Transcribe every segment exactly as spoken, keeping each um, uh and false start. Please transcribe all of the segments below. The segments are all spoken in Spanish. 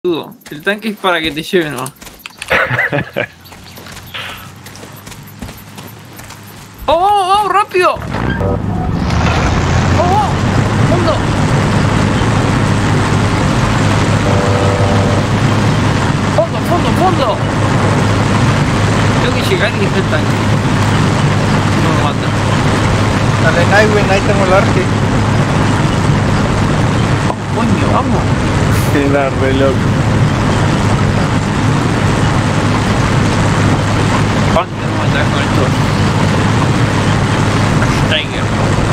Dudo, el tanque es para que te lleven, ¿no? ¡Oh, oh, oh! ¡Rápido! ¡Oh, oh! ¡Fondo! ¡Fondo, fondo, fondo! Tengo que llegar y está el tanque. No me mata. Dale, Nightwing, ahí tengo el arque. ¡Oh, coño, vamos! Era re loco. ¿Cuánto no matas con esto? Tiger.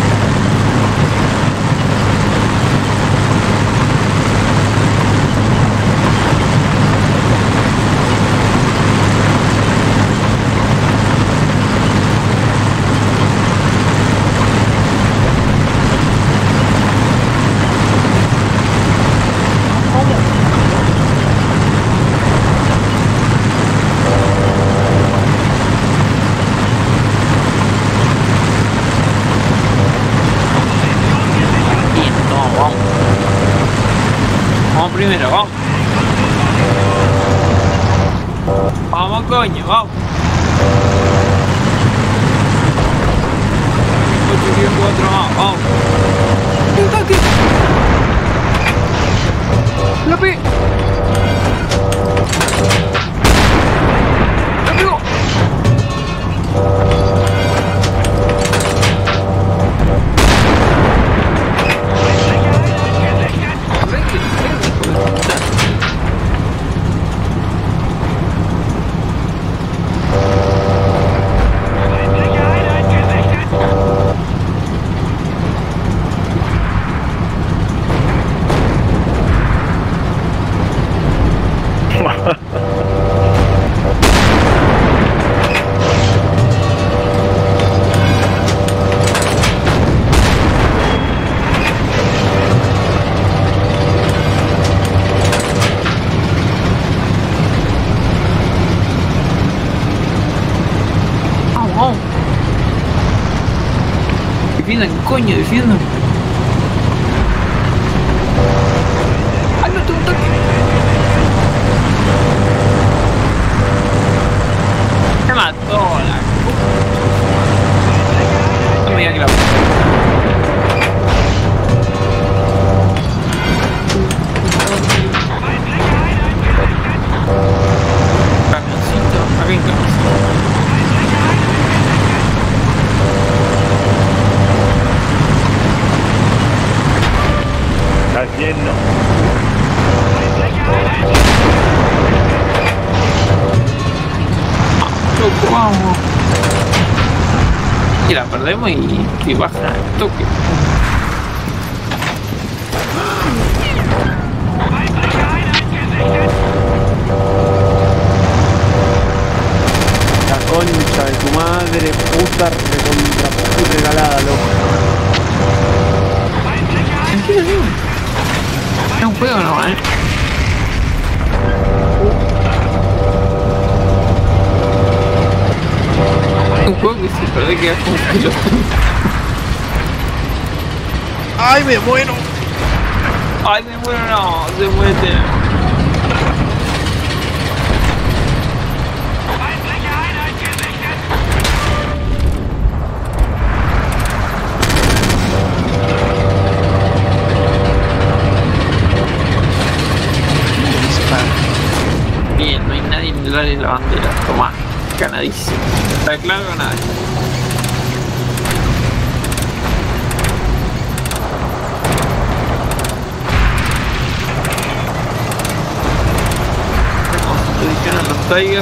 Primero, vamos. Vamos, coño, vamos. ocho, diez, cuatro, vamos, vamos. ¡Un tanque! ¡La pegué! ¡La pegó! Defiendan, coño, defiendan. ¡Ay, no tengo un tanque! Me mató la... No me diga que la... Camioncito, acá hay camioncito. Está lleno. Loco, vamos. Y la perdemos y, y baja el toque. La concha de tu madre, puta recontra puta regalada, loco. Tranquilo, tío. Es un juego, ¿no? ¿Eh? Un juego que si perdés quedas como pelotudo. ¡Ay, me muero! Ay, me muero, no, se muere. Bien, no hay nadie en el área de la bandera. Tomá, ganadísimo. ¿Está claro o nada? Posicionan los Tigers.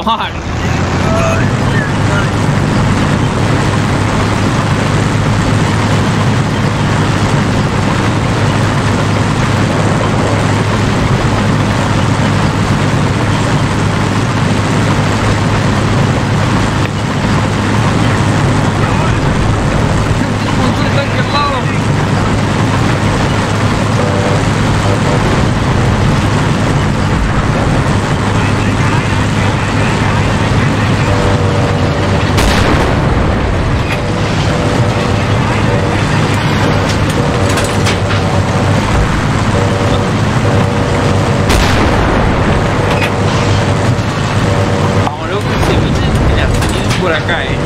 Juan. Por acá, eh.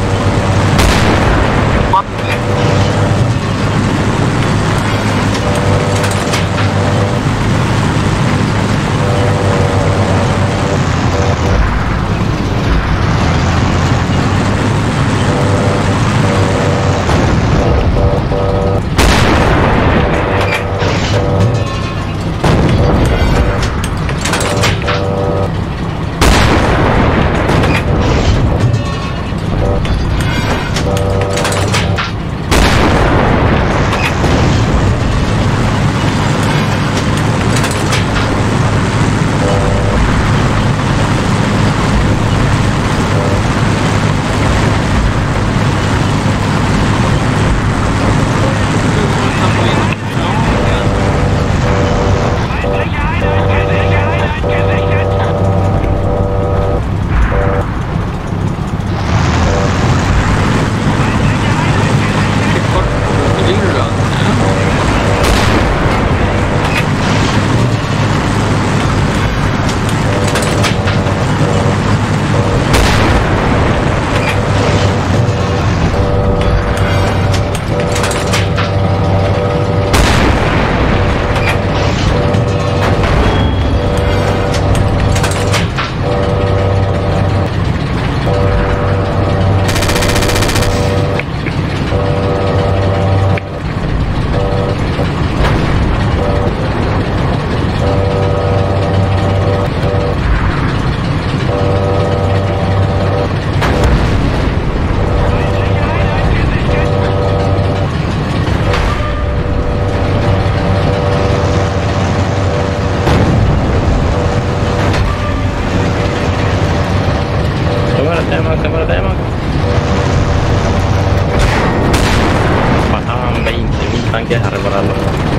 Pasaban veinte mil tanques a repararlo.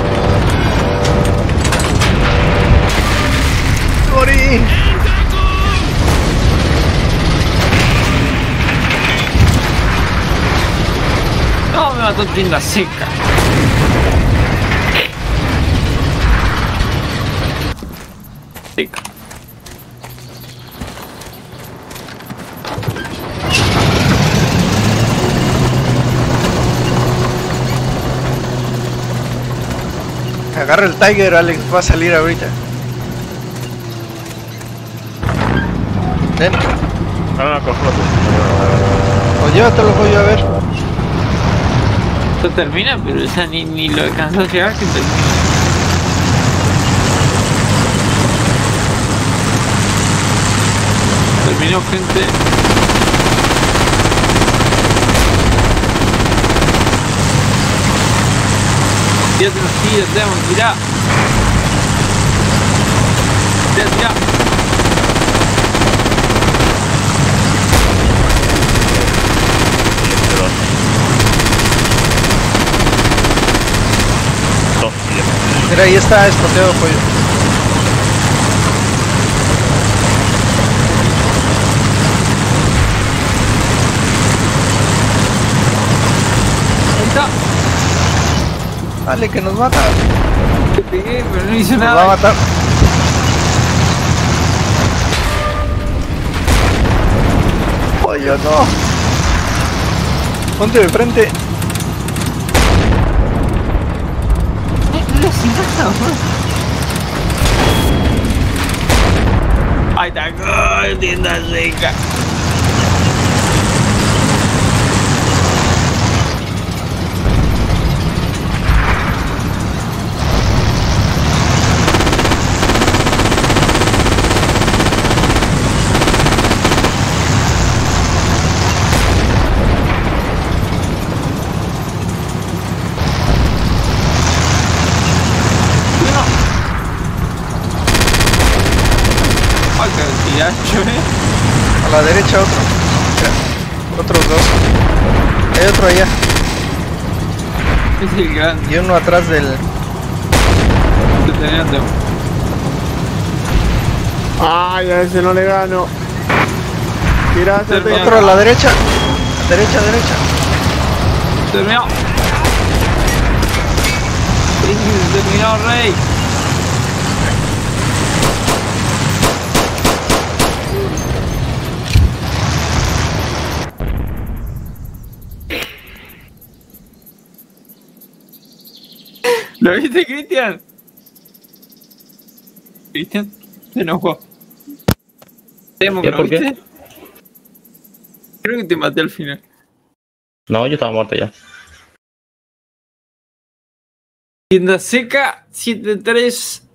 ¡Morí! No, me mató tienda seca. Seca. Agarra el Tiger, Alex, va a salir ahorita. Ven. No, no, cojo. O llévatelo, voy a ver. Esto termina, pero esa ni, ni lo alcanzó a llegar que termina. Terminó, gente. Tírate unos tiros, Demon, tirá. Tirá, tirá. Mira, ahí está espoteado, pollo. Ahí está. Dale, que nos mata. Te pegué, pero no hizo Nos nada. va a matar. Pollo, no. Ponte de frente. Ahí está, ¡oh, tienda seca! Yacho, eh. A la derecha otro. Mira, otros dos. Hay otro allá. Es el grande. Y uno atrás del... Deteniendo. Ay, a ese no le gano. Tirate, Termina. Otro a la derecha. Derecha, derecha. Terminó. Sí, terminó, rey. ¿Lo viste, Cristian? ¿Cristian? Se enojó. Temo que ¿Qué? lo ¿Por qué? viste. Creo que te maté al final. No, yo estaba muerto ya. Tienda seca setenta y tres